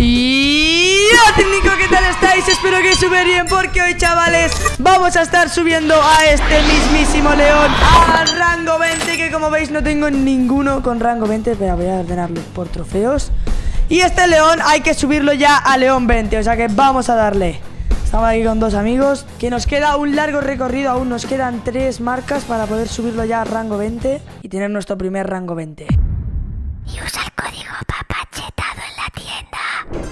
Y hola técnico, ¿qué tal estáis? Espero que súper bien, porque hoy, chavales, vamos a estar subiendo a este mismísimo león a rango 20, que como veis no tengo ninguno con rango 20, pero voy a ordenarlo por trofeos. Y este león hay que subirlo ya a león 20, o sea que vamos a darle. Estamos aquí con dos amigos, que nos queda un largo recorrido, aún nos quedan 3 marcas para poder subirlo ya a rango 20 y tener nuestro primer rango 20. Y usa el código PAPACHETADO en la tienda.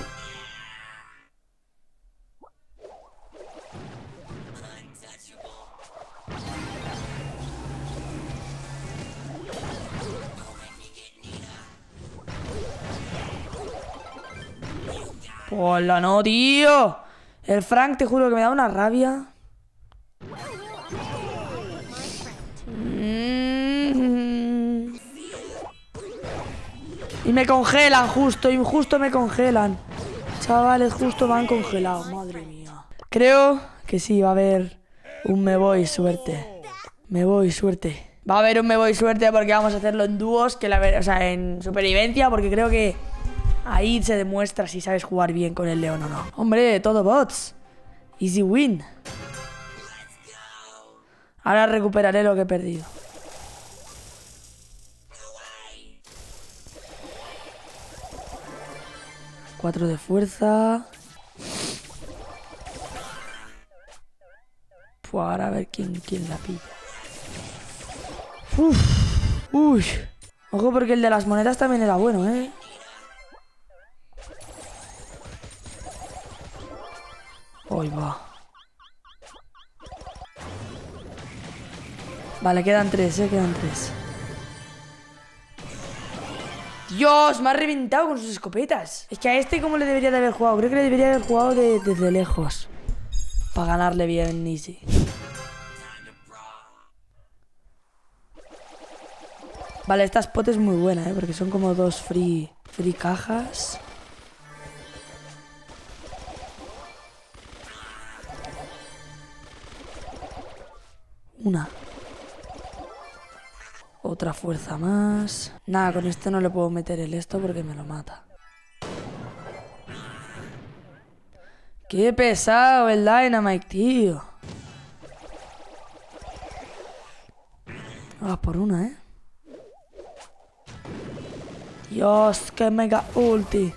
¡Hola, no, tío! El Frank, te juro que me da una rabia. Y me congelan justo, y justo me congelan. Chavales, justo me han congelado, madre mía. Creo que sí, va a haber un me voy suerte. Me voy suerte. Va a haber un me voy suerte porque vamos a hacerlo en dúos, o sea, en supervivencia, porque creo que ahí se demuestra si sabes jugar bien con el león o no. Hombre, todo bots. Easy win. Ahora recuperaré lo que he perdido. Cuatro de fuerza. Pues ahora a ver quién la pilla. Uy. Ojo, porque el de las monedas también era bueno, ¿eh? Ahí va. Vale, quedan 3, quedan 3. Dios, me ha reventado con sus escopetas. Es que a este, ¿cómo le debería de haber jugado? Creo que le debería haber jugado desde lejos, para ganarle bien easy. Vale, esta spot es muy buena, porque son como 2 free cajas. Una. Otra fuerza más. Nada, con este no le puedo meter el esto porque me lo mata. Qué pesado el Dynamite, tío. Vamos por una, Dios, qué mega ulti.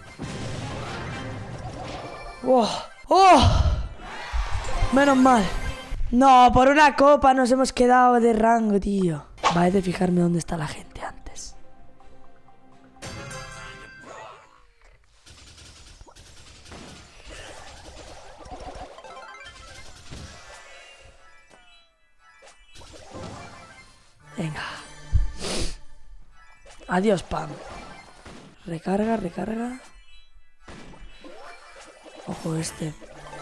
¡Oh! ¡Oh! Menos mal. No, por una copa nos hemos quedado de rango, tío. Vale, de fijarme dónde está la gente antes. Venga. Adiós, Pam. Recarga, recarga. Ojo este.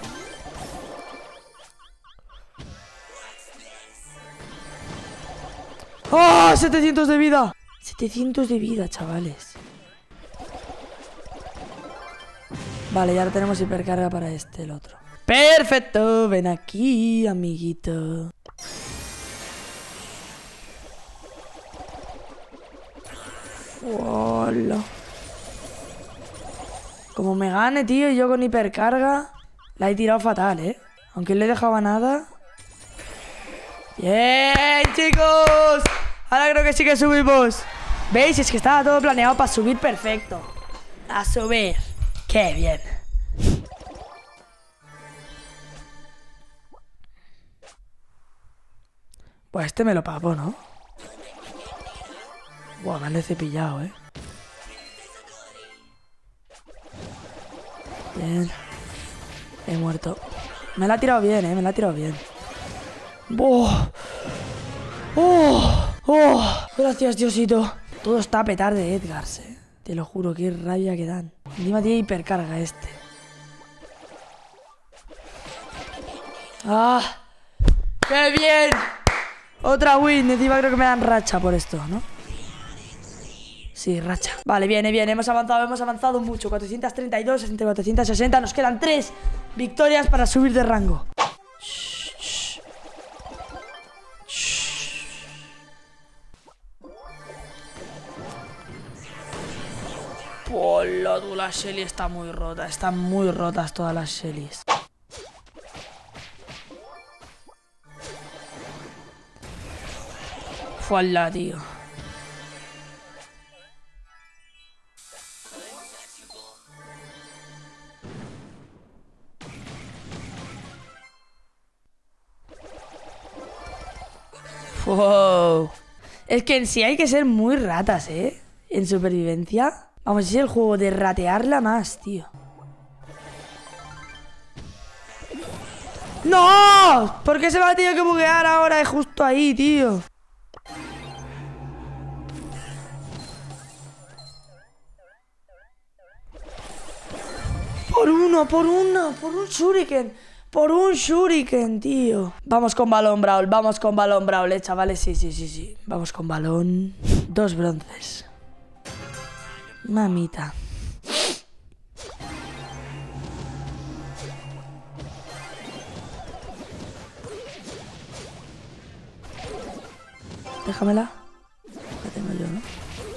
¡Oh! 700 de vida. 700 de vida, chavales. Vale, ya tenemos hipercarga para el otro. ¡Perfecto! Ven aquí, amiguito. ¡Hola! Como me gane, tío, y yo con hipercarga, la he tirado fatal, Aunque no le dejaba nada. ¡Bien, chicos! Ahora creo que sí que subimos. ¿Veis? Es que estaba todo planeado para subir perfecto. A subir. ¡Qué bien! Pues este me lo pago, ¿no? Buah, me han cepillado, Bien. He muerto. Me la ha tirado bien, me la ha tirado bien. ¡Oh! ¡Oh! ¡Oh! Gracias, Diosito. Todo está a petar de Edgars, Te lo juro, qué rabia que dan. Encima tiene hipercarga este. ¡Ah! ¡Qué bien! Otra win. Encima creo que me dan racha por esto, ¿no? Sí, racha. Vale, viene, bien. Hemos avanzado mucho. 432, 460. Nos quedan 3 victorias para subir de rango. ¡Hola! Hola, tú, la Shelly está muy rota. Están muy rotas todas las Shellys. Fuala, tío. Wow. Es que en sí hay que ser muy ratas, ¿eh? En supervivencia. Vamos, es el juego de ratearla más, tío. ¡No! ¿Por qué se me ha tenido que buguear ahora? Es justo ahí, tío. Por un shuriken. Por un shuriken, tío. Vamos con balón, Brawl. Vamos con balón, Brawl, chavales. Sí. Vamos con balón. 2 bronces. Mamita. Déjamela. La tengo yo, ¿no?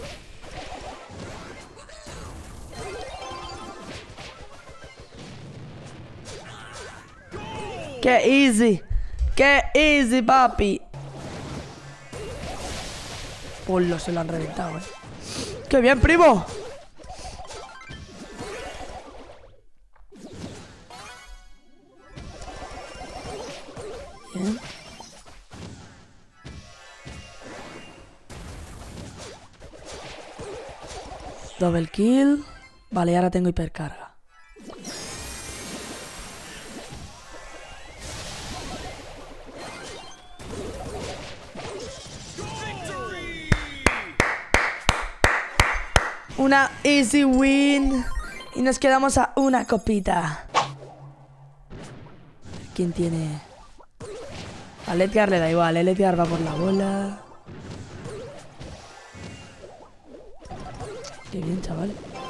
¡Qué easy! ¡Qué easy, papi! Polo, se lo han reventado, ¡Qué bien, primo! Bien. Double kill. Vale, ahora tengo hipercarga. Una easy win. Y nos quedamos a una copita. ¿Quién tiene? A Edgar le da igual. El Edgar va por la bola. Qué bien, chaval.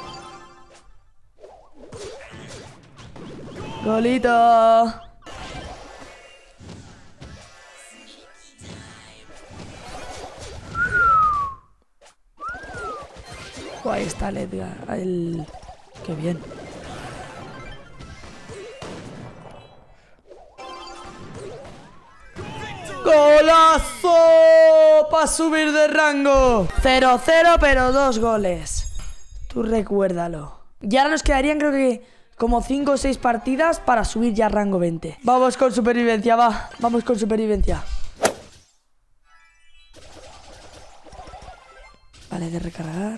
¡Golito! Ahí está el Edgar. Qué bien. ¡Golazo! Para subir de rango. 0-0, pero 2 goles. Tú recuérdalo. Y ahora nos quedarían, creo que, como 5 o 6 partidas para subir ya a rango 20. Vamos con supervivencia, va. Vamos con supervivencia. Vale, de recargar.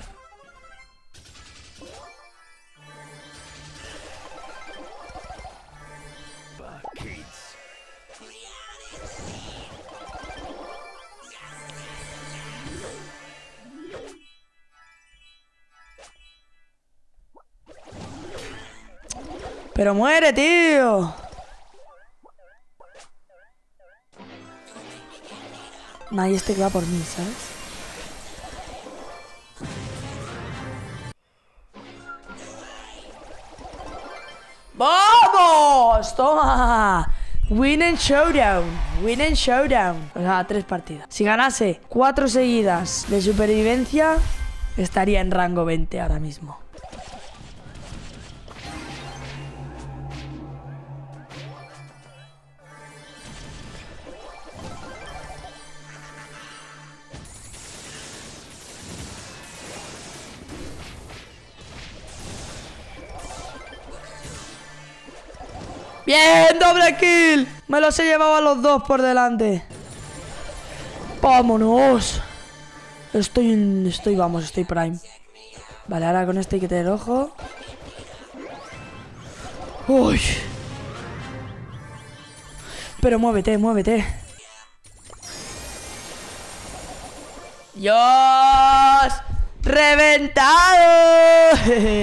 ¡Pero muere, tío! Nah, y este que va por mí, ¿sabes? ¡Vamos! ¡Toma! Win and showdown. Win and showdown. O sea, 3 partidas. Si ganase 4 seguidas de supervivencia, estaría en rango 20 ahora mismo. ¡Bien! ¡Doble kill! Me los he llevado a los 2 por delante. ¡Vámonos! Estoy prime. Vale, ahora con este hay que tener ojo. ¡Uy! Pero muévete, muévete. ¡Dios! ¡Reventado!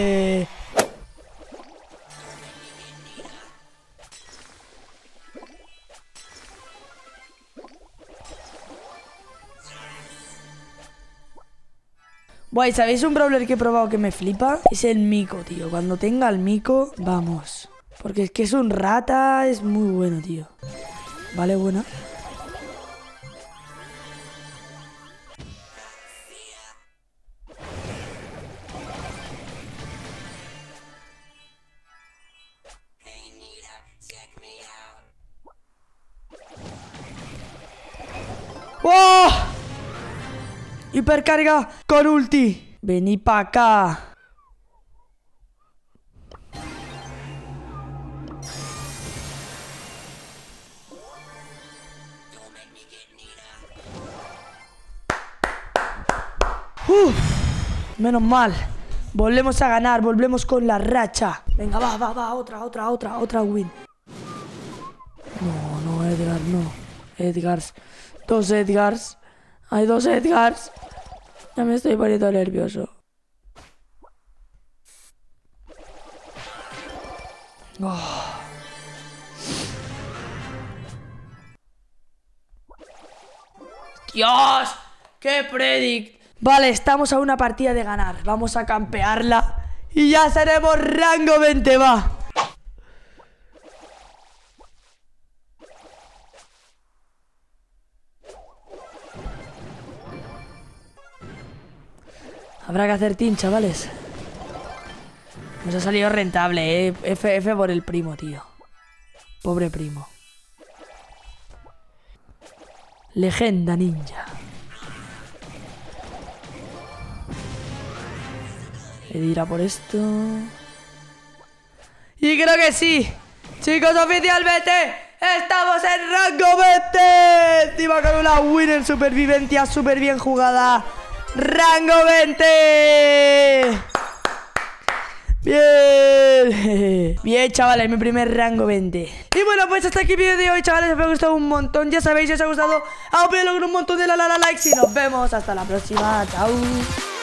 Guay, ¿sabéis un brawler que he probado que me flipa? Es el Mico, tío. Cuando tenga el Mico, vamos. Porque es que es un rata, es muy bueno, tío. Vale, buena. ¡Oh! Hipercarga con ulti. Vení pa' acá. Menos mal. Volvemos a ganar, volvemos con la racha. Venga, va, otra win. No, Edgar, no. Edgars. 2 Edgars. Hay 2 Edgars. Ya me estoy poniendo nervioso. Oh. ¡Dios! ¡Qué predict! Vale, estamos a una partida de ganar. Vamos a campearla y ya seremos rango 20, va. Habrá que hacer team, chavales. Nos ha salido rentable, F por el primo, tío. Pobre primo. Legenda ninja. He de ir a por esto. Y creo que sí. Chicos, oficialmente estamos en rango 20. Encima con una winner supervivencia súper bien jugada. ¡Rango 20! Bien. Bien, chavales, mi primer rango 20. Y bueno, pues hasta aquí el vídeo de hoy, chavales. Espero que os haya gustado un montón. Ya sabéis, si os ha gustado, apoyadlo con un montón de likes. Y nos vemos hasta la próxima. Chao.